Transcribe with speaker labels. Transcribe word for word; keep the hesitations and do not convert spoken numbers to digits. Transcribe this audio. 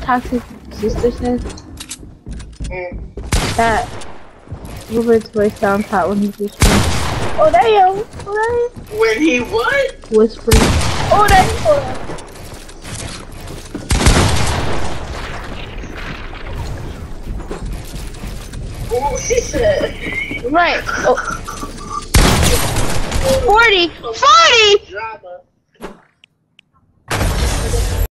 Speaker 1: toxic sister said?
Speaker 2: Mm.
Speaker 1: That Ruben's voice sounds hot when he's whispering. Oh damn! Oh damn!
Speaker 2: When he what?
Speaker 1: Whispering. Oh damn! Oh, damn.
Speaker 2: What she said?
Speaker 1: Right. Oh. forty! forty!
Speaker 2: Drama.